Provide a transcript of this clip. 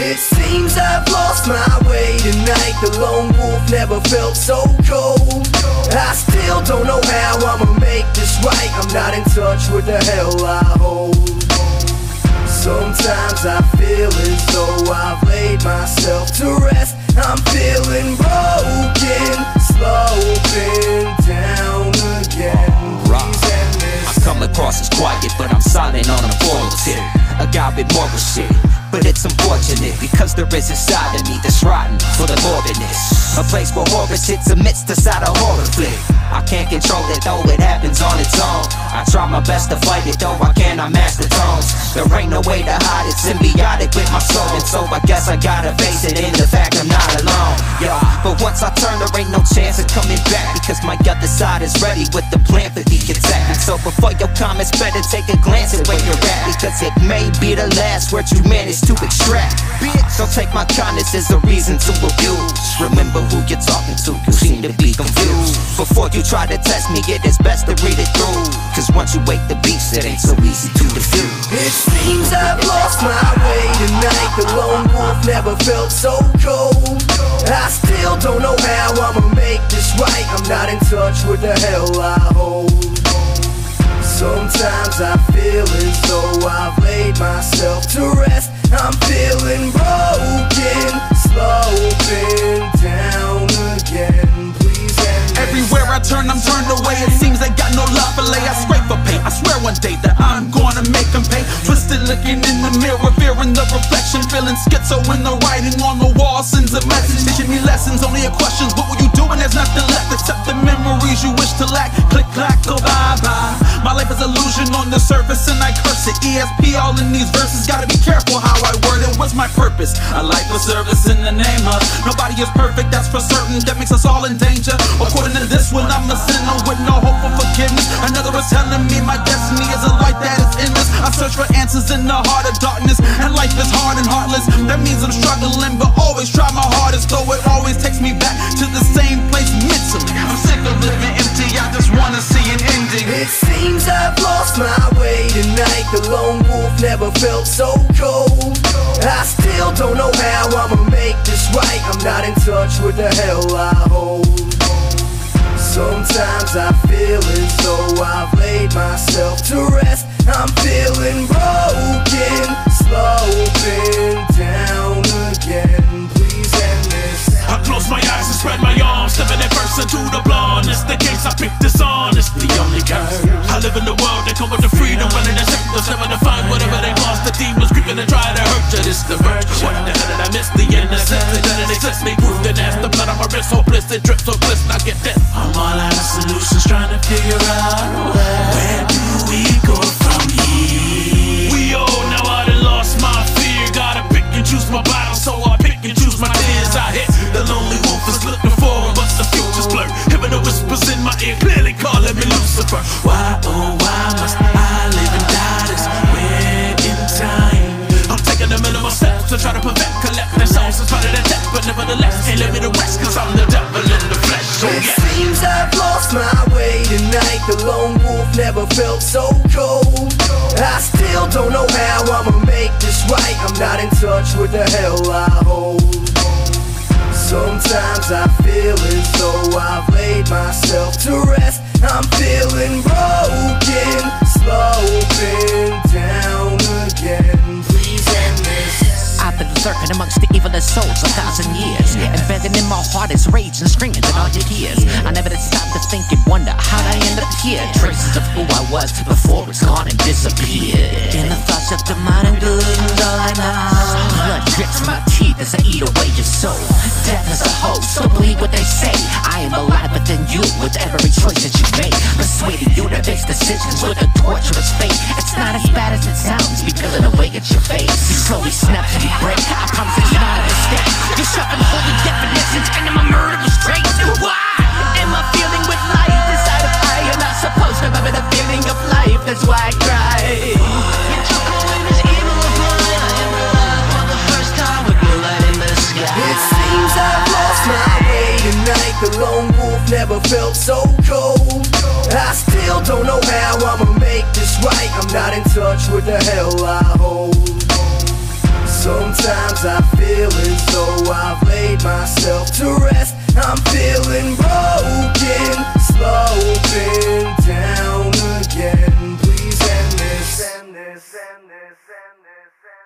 It seems I've lost my way tonight. The lone wolf never felt so cold. I still don't know how I'ma make this right. I'm not in touch with the hell I hold. Sometimes I feel as though I've laid myself to rest. I'm feeling broken, slowing down again. Please end this. I come across as quiet, but I'm silent on a moral tip. A guy with moral shit, but it's unfortunate because there is a side of me that's rotten for the morbidness. A place where horror sits amidst the side of horror flick. I can't control it though, it happens on its own. I try my best to fight it though, I cannot master tones. There ain't no way to hide it, symbiotic with my soul. And so I guess I gotta face it in the fact I'm not alone. Yeah, but once I turn there ain't no chance of coming back, because my other side is ready with the plan for the attack. And so before your comments, better take a glance at where you're at, because it may be the last word you manage to extract. Bitch, don't take my kindness as a reason to abuse. Remember who you're talking to, you seem to be confused. Before you try to test me, it is best to read it through, cause once you wake the beast, it ain't so easy to defuse. It seems I've lost my way tonight. The lone wolf never felt so cold. I still don't know how I'ma make this right. I'm not in touch with the hell I hold. Sometimes I feel as though I've laid myself to rest. I'm feeling broken, slowing down again. Please end this. Everywhere I turn, I'm turned away. It seems they got no love for lay. I scrape for pay. I swear one day that I'm gonna make them pay. Twisted looking in the mirror, fearing the reflection, feeling schizo when the writing on the wall sends a message, teaching me lessons. Only a questions, what will you do when there's nothing left except the memories you wish to lack? Click, clack, go bye bye. My life is illusion on the surface and I curse it. ESP all in these verses, gotta be careful how I word it. What's my purpose? A life of service in the name of. Nobody is perfect, that's for certain. That makes us all in danger. According to this one, I'm a sinner with no hope for forgiveness. Another is telling me my destiny is a light that is endless. I search for answers in the heart of darkness, and life is hard and heartless. That means I'm struggling, but always try my hardest, though it always takes me back to the same place mentally. I'm sick of living empty, I just wanna see an ending. It seems I've lost my way tonight. The lone wolf never felt so cold. I still don't know how I'ma make this right. I'm not in touch with the hell I hold. Sometimes I feel as though I've laid myself to rest. I'm feeling broken, slowing down again. Please end this. I close my eyes and spread my arms, stepping in person to the blindness. The case I picked dishonest, the only curse. I live in the world that come with the freedom, willing to accept us, never to find whatever they lost. The demons creeping and try to hurt you. This the virtue. What the hell did I miss? The innocence that doesn't exist. Me proof that as the blood on my wrist, hopeless, it drips so bliss. Now get this. I'm all out of solutions, trying to figure out where do we go from here. We all know I done lost my fear. Gotta pick and choose my battles, so I pick and choose my tears. I hit the lonely wolf is looking forward, but the future's blurred. Hearing the whispers in my ear, clearly calling me Lucifer. Why, oh why must I live and die this way in time? I'm taking the minimal steps to try to prevent collecting souls in spite of the death, but nevertheless can't let me to rest, cause I'm the devil in the flesh. So It yeah. seems I've lost my way tonight. The lone wolf never felt so cold. I still don't know how I'ma make this right. I'm not in touch with the hell I hold. Sometimes I feel as though I've laid myself to rest. I'm feeling broken, slowing down again. Please end this. I've been lurking amongst the evilest souls 1,000 years. Embedded in my heart is rage and screaming in all your ears. I never did stop to think and wonder how'd I end up here. Traces of who I was before it's gone and disappeared. In the thoughts of the mind and good and all I know. Blood drips from my teeth as I eat away your soul. Death is a hope, so believe what they say. I am alive within you with every choice that you make. Persuading you to make decisions with a torturous fate. It's not as bad as it sounds, be peeling away at your face. You slowly snap to break, I promise it's not a mistake. You're shoving holy definitions into my murderous traits. Why am I feeling with life inside of I? You're not supposed to remember the feeling of life, that's why I cry. You're choking this evil blind. I am alive for the first time with blue light in the sky. It seems I've lost my way tonight. The lone wolf never felt so cold. I still don't know how I'ma make this right. I'm not in touch with the hell I hold. Sometimes I feel as though I've laid myself to rest. I'm feeling broken, sloping down again. Please end this.